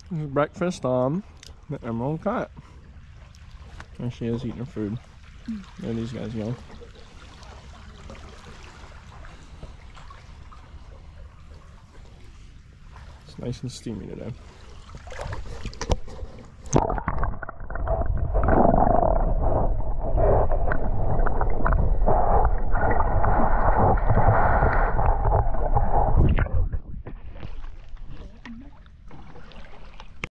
This is breakfast on the Emerald Cut. There she is eating her food. There these guys go. It's nice and steamy today.